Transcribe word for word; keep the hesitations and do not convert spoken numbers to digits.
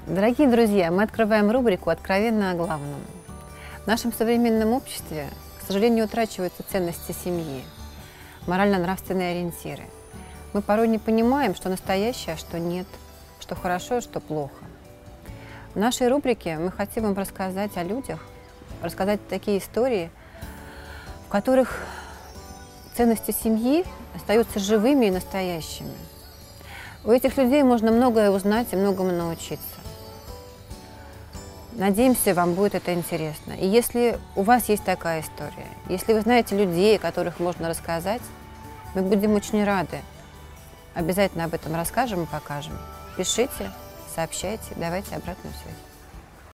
Дорогие друзья, мы открываем рубрику «Откровенно о главном». В нашем современном обществе, к сожалению, утрачиваются ценности семьи, морально-нравственные ориентиры. Мы порой не понимаем, что настоящее, а что нет, что хорошо, а что плохо. В нашей рубрике мы хотим вам рассказать о людях, рассказать такие истории, в которых ценности семьи остаются живыми и настоящими. У этих людей можно многое узнать и многому научиться. Надеемся, вам будет это интересно. И если у вас есть такая история, если вы знаете людей, о которых можно рассказать, мы будем очень рады. Обязательно об этом расскажем и покажем. Пишите, сообщайте, давайте обратную связь.